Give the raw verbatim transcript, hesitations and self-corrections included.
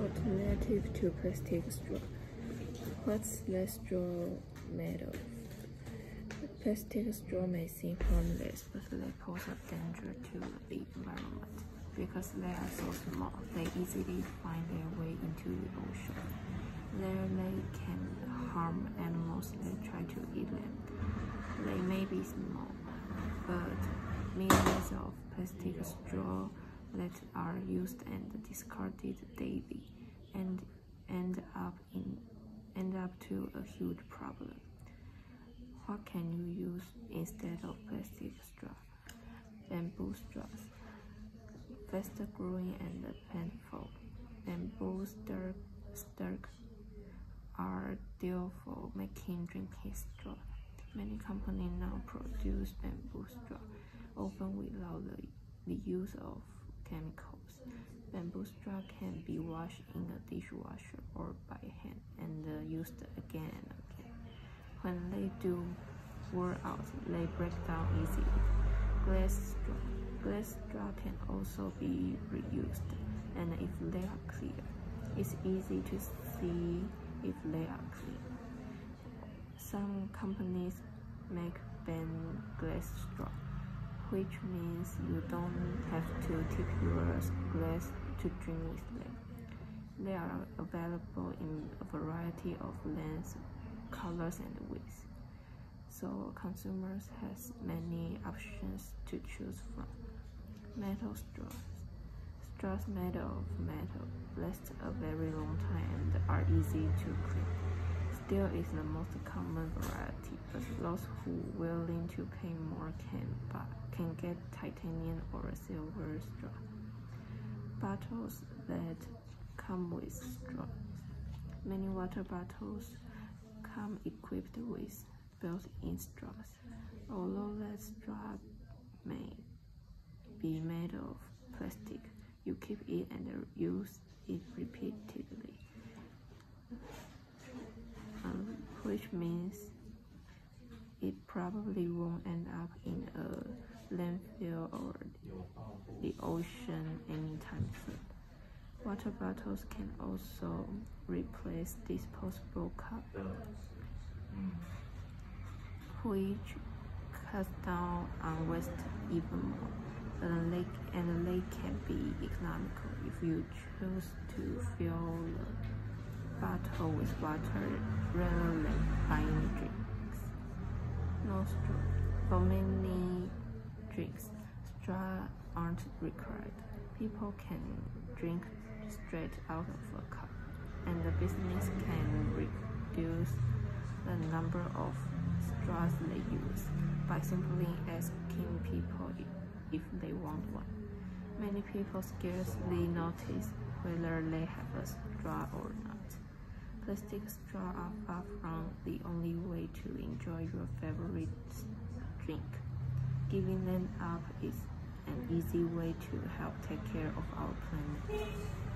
Alternative to plastic straw. What's the straw made of? Plastic straw may seem harmless, but they pose a danger to the environment. Because they are so small, they easily find their way into the ocean. There they can harm animals that try to eat them. They may be small, but millions of plastic straws that are used and discarded daily and end up in end up to a huge problem. What can you use instead of plastic straw? Bamboo straws. Faster growing and plentiful. Bamboo stalks are ideal for making drinking straw. Many companies now produce bamboo straw, often without the, the use of chemicals. Bamboo straw can be washed in a dishwasher or by hand and uh, used again and again. When they do wear out, they break down easily. Glass straw. Glass straw can also be reused, and if they are clear, it's easy to see if they are clean. Some companies make bent glass straw, which means you don't have to tip your glass to drink with them. They are available in a variety of lengths, colors, and widths, so consumers has many options to choose from. Metal straws. Straws made of metal last a very long time and are easy to clean. Steel is the most common variety, but those who are willing to pay more can, buy, can get titanium or silver straw. Bottles that come with straws. Many water bottles come equipped with built-in straws. Although that straw may be made of plastic, you keep it and use it repeatedly, um, which means it probably won't end up in a landfill or the ocean anytime soon. Water bottles can also replace disposable cups, which cuts down on waste even more. And they, and they can be economical if you choose to fill the bottle with water rather than buying drinks. No straw. For many drinks, straws aren't required. People can drink straight out of a cup, and the business can reduce the number of straws they use by simply asking people if they want one. Many people scarcely notice whether they have a straw or not. Plastic straws are far from the only way to enjoy your favorite drink. Giving them up is an easy way to help take care of our planet.